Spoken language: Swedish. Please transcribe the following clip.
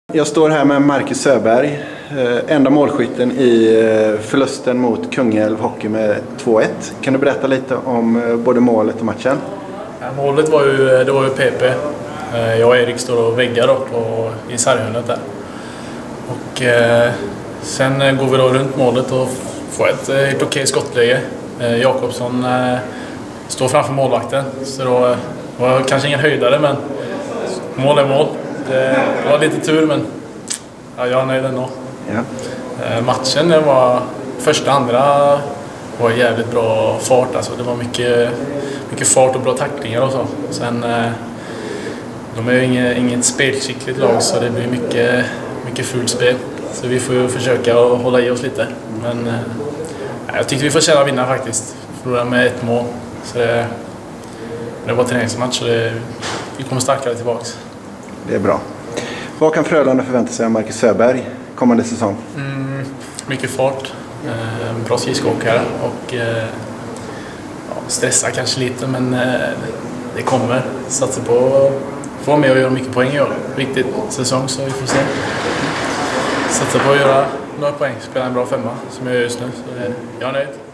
Jag står här med Marcus Söberg, enda målskytten i förlusten mot Kungälv Hockey med 2-1. Kan du berätta lite om både målet och matchen? Ja, målet var ju PP. Jag och Erik står och väggar då i sarghörnet där. Och sen går vi då runt målet och får ett okej skottläge. Jakobsson står framför målvakten, så då var kanske ingen höjdare, men mål är mål. Det var lite tur, men ja, jag är nöjd ändå. Ja. Matchen var första, andra var jävligt bra fart. Alltså, det var mycket fart och bra tacklingar och så. Sen, de är ju inget spelskickligt lag, så det blir mycket fult spel. Så vi får ju försöka hålla i oss lite. Men jag tyckte vi får känna vinna faktiskt. Förlora med 1 mål. Så det var träningsmatch, så vi kommer starkare tillbaks. Det är bra. Vad kan Frölunda förvänta sig av Marcus Söberg kommande säsong? Mycket fart, bra skridskoåkare och stressa kanske lite, men det kommer. Satsa på att få med och göra mycket poäng i år. Riktigt säsong, så vi får se. Satsa på att göra några poäng, spela en bra femma som jag gör just nu. Så jag är nöjd.